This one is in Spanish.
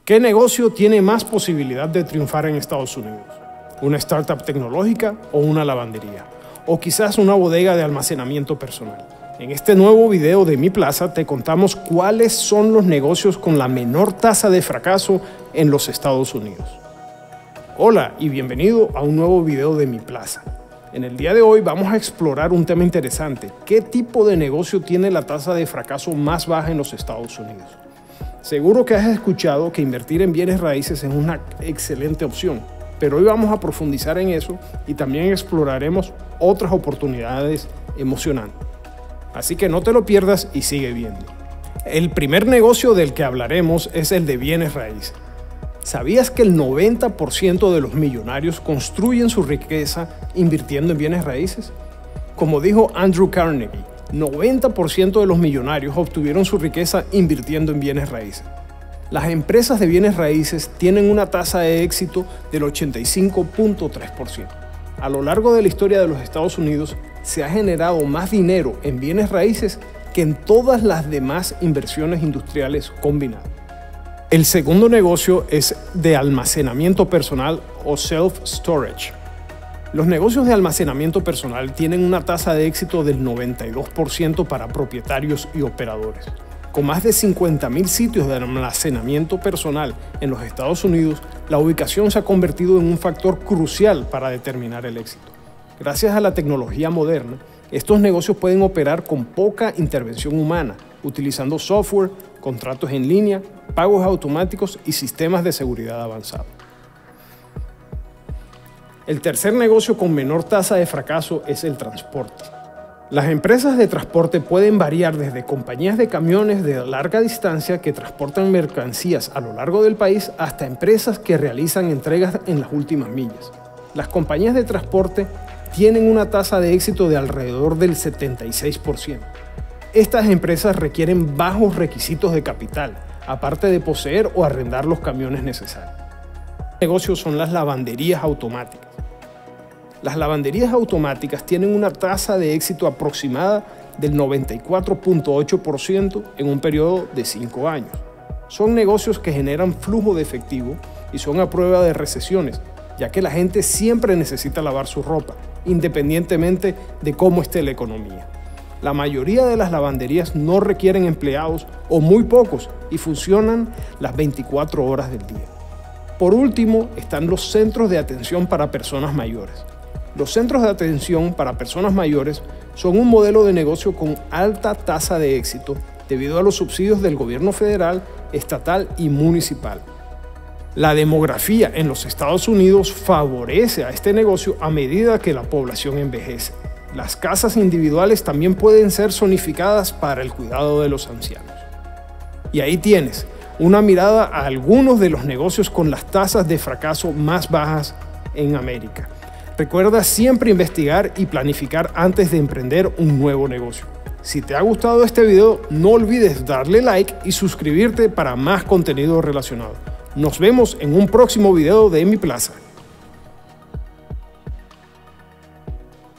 ¿Qué negocio tiene más posibilidad de triunfar en Estados Unidos? ¿Una startup tecnológica o una lavandería? O quizás una bodega de almacenamiento personal. En este nuevo video de Mi Plaza te contamos cuáles son los negocios con la menor tasa de fracaso en los Estados Unidos. Hola y bienvenido a un nuevo video de Mi Plaza. En el día de hoy vamos a explorar un tema interesante. ¿Qué tipo de negocio tiene la tasa de fracaso más baja en los Estados Unidos? Seguro que has escuchado que invertir en bienes raíces es una excelente opción, pero hoy vamos a profundizar en eso y también exploraremos otras oportunidades emocionantes. Así que no te lo pierdas y sigue viendo. El primer negocio del que hablaremos es el de bienes raíces. ¿Sabías que el 90% de los millonarios construyen su riqueza invirtiendo en bienes raíces? Como dijo Andrew Carnegie, 90% de los millonarios obtuvieron su riqueza invirtiendo en bienes raíces. Las empresas de bienes raíces tienen una tasa de éxito del 85.3%. A lo largo de la historia de los Estados Unidos se ha generado más dinero en bienes raíces que en todas las demás inversiones industriales combinadas. El segundo negocio es de almacenamiento personal o self-storage. Los negocios de almacenamiento personal tienen una tasa de éxito del 92% para propietarios y operadores. Con más de 50,000 sitios de almacenamiento personal en los Estados Unidos, la ubicación se ha convertido en un factor crucial para determinar el éxito. Gracias a la tecnología moderna, estos negocios pueden operar con poca intervención humana, utilizando software, contratos en línea, pagos automáticos y sistemas de seguridad avanzados. El tercer negocio con menor tasa de fracaso es el transporte. Las empresas de transporte pueden variar desde compañías de camiones de larga distancia que transportan mercancías a lo largo del país hasta empresas que realizan entregas en las últimas millas. Las compañías de transporte tienen una tasa de éxito de alrededor del 76%. Estas empresas requieren bajos requisitos de capital, aparte de poseer o arrendar los camiones necesarios. Negocios son las lavanderías automáticas. Las lavanderías automáticas tienen una tasa de éxito aproximada del 94.8% en un periodo de 5 años. Son negocios que generan flujo de efectivo y son a prueba de recesiones, ya que la gente siempre necesita lavar su ropa, independientemente de cómo esté la economía. La mayoría de las lavanderías no requieren empleados o muy pocos y funcionan las 24 horas del día. Por último, están los centros de atención para personas mayores. Los centros de atención para personas mayores son un modelo de negocio con alta tasa de éxito debido a los subsidios del gobierno federal, estatal y municipal. La demografía en los Estados Unidos favorece a este negocio a medida que la población envejece. Las casas individuales también pueden ser zonificadas para el cuidado de los ancianos. Y ahí tienes una mirada a algunos de los negocios con las tasas de fracaso más bajas en América. Recuerda siempre investigar y planificar antes de emprender un nuevo negocio. Si te ha gustado este video, no olvides darle like y suscribirte para más contenido relacionado. Nos vemos en un próximo video de Mi Plaza.